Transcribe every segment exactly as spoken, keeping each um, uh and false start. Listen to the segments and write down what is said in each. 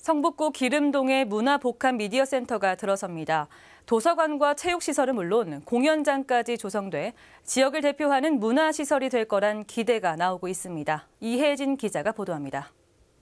성북구 기름동의 문화복합미디어센터가 들어섭니다. 도서관과 체육시설은 물론 공연장까지 조성돼 지역을 대표하는 문화시설이 될 거란 기대가 나오고 있습니다. 이혜진 기자가 보도합니다.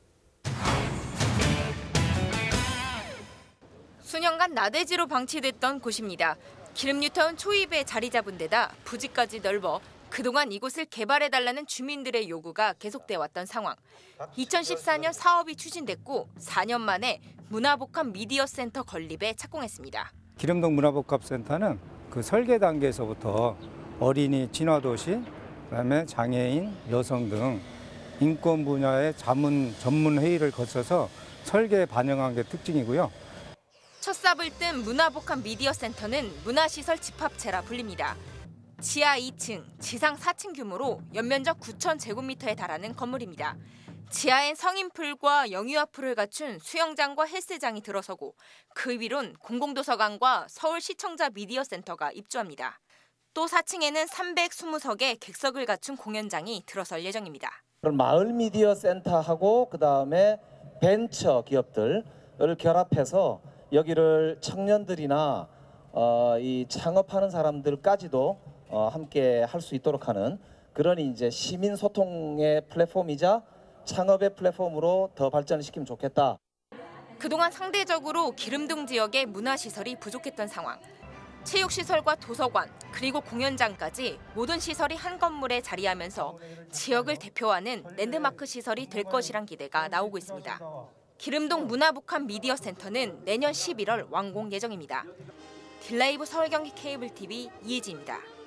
수년간 나대지로 방치됐던 곳입니다. 기름뉴타운 초입에 자리 잡은 데다 부지까지 넓어 그동안 이곳을 개발해달라는 주민들의 요구가 계속돼 왔던 상황. 이천십사 년 사업이 추진됐고 사 년 만에 문화복합 미디어센터 건립에 착공했습니다. 기름동 문화복합센터는 그 설계 단계에서부터 어린이 친화도시, 그다음에 장애인, 여성 등 인권 분야의 자문 전문 회의를 거쳐서 설계에 반영한 게 특징이고요. 첫 삽을 뜬 문화복합 미디어센터는 문화시설 집합체라 불립니다. 지하 이 층, 지상 사 층 규모로 연면적 구천 제곱미터에 달하는 건물입니다. 지하엔 성인풀과 영유아풀을 갖춘 수영장과 헬스장이 들어서고 그 위론 공공도서관과 서울시청자 미디어센터가 입주합니다. 또 사 층에는 삼백이십 석의 객석을 갖춘 공연장이 들어설 예정입니다. 마을 미디어 센터하고 그다음에 벤처 기업들을 결합해서 여기를 청년들이나 어, 이 창업하는 사람들까지도 어, 함께 할 수 있도록 하는 그런 이제 시민 소통의 플랫폼이자 창업의 플랫폼으로 더 발전시키면 좋겠다. 그동안 상대적으로 기름동 지역의 문화시설이 부족했던 상황. 체육시설과 도서관, 그리고 공연장까지 모든 시설이 한 건물에 자리하면서 지역을 대표하는 랜드마크 시설이 될 것이란 기대가 나오고 있습니다. 기름동 문화복합 미디어센터는 내년 십일월 완공 예정입니다. 딜라이브 서울경기 케이블티비 이혜지입니다.